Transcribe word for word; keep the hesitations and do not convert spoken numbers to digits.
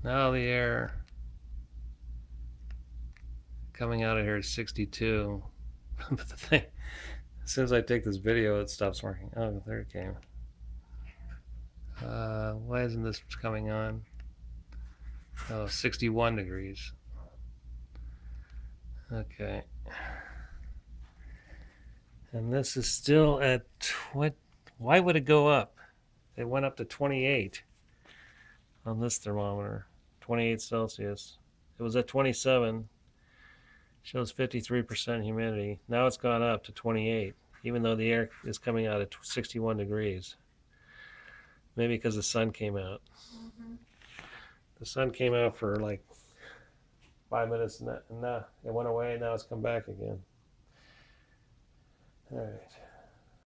Now the air coming out of here is sixty-two. But the thing, as soon as I take this video, it stops working. Oh, there it came. Uh, why isn't this coming on? Oh, sixty-one degrees. Okay. And this is still at what? Why would it go up? It went up to twenty-eight on this thermometer. twenty-eight Celsius. It was at twenty-seven. Shows fifty-three percent humidity. Now it's gone up to twenty-eight, even though the air is coming out at sixty-one degrees. Maybe because the sun came out. Mm-hmm. The sun came out for like five minutes and, that, and now it went away, and now it's come back again. All right.